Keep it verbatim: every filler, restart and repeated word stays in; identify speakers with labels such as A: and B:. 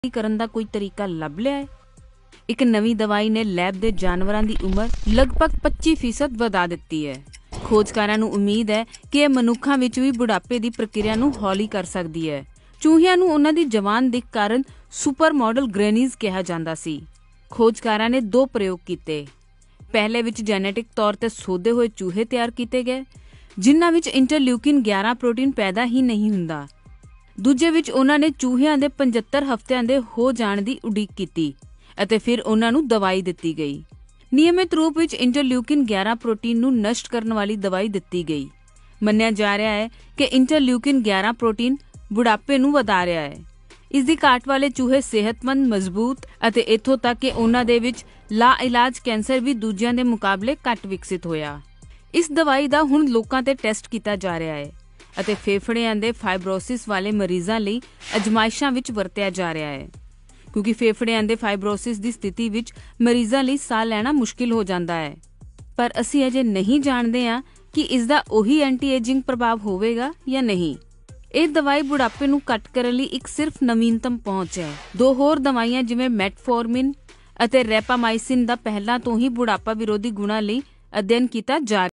A: ਕਰਨ ਦਾ ਕੋਈ ਤਰੀਕਾ ਲੱਭ ਲਿਆ ਹੈ। ਇੱਕ ਨਵੀਂ ਦਵਾਈ ਨੇ ਲੈਬ ਦੇ ਜਾਨਵਰਾਂ ਦੀ ਉਮਰ ਲਗਭਗ ਪੱਚੀ ਫੀਸਦ ਵਧਾ ਦਿੱਤੀ ਹੈ। ਖੋਜਕਾਰਾਂ ਨੂੰ ਉਮੀਦ ਹੈ ਕਿ ਇਹ ਮਨੁੱਖਾਂ ਵਿੱਚ ਵੀ ਬੁਢਾਪੇ ਦੀ ਪ੍ਰਕਿਰਿਆ ਨੂੰ ਹੌਲੀ ਕਰ ਸਕਦੀ ਹੈ। ਚੂਹਿਆਂ ਨੂੰ ਉਹਨਾਂ ਦੀ ਜਵਾਨ ਦਿੱਖ ਕਾਰਨ ਸੁਪਰ ਮਾਡਲ ਗ੍ਰੈਨੀਜ਼ ਕਿਹਾ ਜਾਂਦਾ ਸੀ। ਖੋਜਕਾਰਾਂ ਨੇ ਦੋ ਪ੍ਰਯੋਗ ਕੀਤੇ। ਪਹਿਲੇ ਵਿੱਚ ਜੈਨੇਟਿਕ ਤੌਰ ਤੇ ਸੋਧੇ ਹੋਏ ਚੂਹੇ ਤਿਆਰ ਕੀਤੇ ਗਏ ਜਿਨ੍ਹਾਂ ਵਿੱਚ ਇੰਟਰਲਿਊਕਿਨ ਗਿਆਰਾਂ ਪ੍ਰੋਟੀਨ ਪੈਦਾ ਹੀ ਨਹੀਂ ਹੁੰਦਾ। ਦੂਜੇ ਵਿੱਚ ਉਹਨਾਂ ਨੇ ਚੂਹਿਆਂ ਦੇ ਪਝੱਤਰ ਹਫ਼ਤਿਆਂ ਦੇ ਹੋ ਜਾਣ ਦੀ ਉਡੀਕ ਕੀਤੀ ਅਤੇ ਫਿਰ ਉਹਨਾਂ ਨੂੰ ਦਵਾਈ ਦਿੱਤੀ ਗਈ। ਨਿਯਮਿਤ ਰੂਪ ਵਿੱਚ ਇੰਟਰਲਿਊਕਿਨ ਗਿਆਰਾਂ ਪ੍ਰੋਟੀਨ ਨੂੰ ਨਸ਼ਟ ਕਰਨ ਵਾਲੀ ਦਵਾਈ ਦਿੱਤੀ ਗਈ। ਮੰਨਿਆ ਜਾ ਰਿਹਾ ਹੈ ਕਿ ਇੰਟਰਲਿਊਕਿਨ ਗਿਆਰਾਂ ਪ੍ਰੋਟੀਨ ਬੁਢਾਪੇ ਨੂੰ ਵਧਾ ਰਿਹਾ ਹੈ। ਇਸ ਦੀ ਘਾਟ ਵਾਲੇ ਚੂਹੇ ਸਿਹਤਮੰਦ, ਮਜ਼ਬੂਤ ਅਤੇ ਇੱਥੋਂ ਤੱਕ ਕਿ ਉਹਨਾਂ ਦੇ ਵਿੱਚ ਲਾ ਇਲਾਜ ਕੈਂਸਰ ਵੀ ਦੂਜਿਆਂ ਦੇ ਮੁਕਾਬਲੇ ਘੱਟ ਵਿਕਸਿਤ ਹੋਇਆ। ਇਸ ਦਵਾਈ ਦਾ ਹੁਣ ਲੋਕਾਂ ਤੇ ਟੈਸਟ ਕੀਤਾ ਜਾ ਰਿਹਾ ਹੈ ਅਤੇ ਫੇਫੜਿਆਂ ਦੇ ਫਾਈਬਰੋਸਿਸ ਵਾਲੇ ਮਰੀਜ਼ਾਂ ਲਈ ਅਜਮਾਇਸ਼ਾਂ ਵਿੱਚ ਵਰਤਿਆ ਜਾ ਰਿਹਾ ਹੈ ਕਿਉਂਕਿ ਫੇਫੜਿਆਂ ਦੇ ਫਾਈਬਰੋਸਿਸ ਦੀ ਸਥਿਤੀ ਵਿੱਚ ਮਰੀਜ਼ਾਂ ਲਈ ਸਾਹ ਲੈਣਾ ਮੁਸ਼ਕਿਲ ਹੋ ਜਾਂਦਾ ਹੈ। ਪਰ ਅਸੀਂ ਅਜੇ ਨਹੀਂ ਜਾਣਦੇ ਹਾਂ ਕਿ ਇਸ ਦਾ ਉਹੀ ਐਂਟੀ ਏਜਿੰਗ ਪ੍ਰਭਾਵ ਹੋਵੇਗਾ ਜਾਂ ਨਹੀਂ। ਇਹ ਦਵਾਈ ਬੁਢਾਪੇ ਨੂੰ ਘੱਟ ਕਰਨ ਲਈ ਇੱਕ ਸਿਰਫ ਨਵੀਨਤਮ ਪਹੁੰਚ ਹੈ। ਦੋ ਹੋਰ ਦਵਾਈਆਂ ਜਿਵੇਂ ਮੈਟਫੋਰਮਿਨ ਅਤੇ ਰੈਪਾਮਾਈਸਿਨ ਦਾ ਪਹਿਲਾਂ ਤੋਂ ਹੀ ਬੁਢਾਪਾ ਵਿਰੋਧੀ ਗੁਣਾਂ ਲਈ ਅਧਿਐਨ ਕੀਤਾ ਜਾ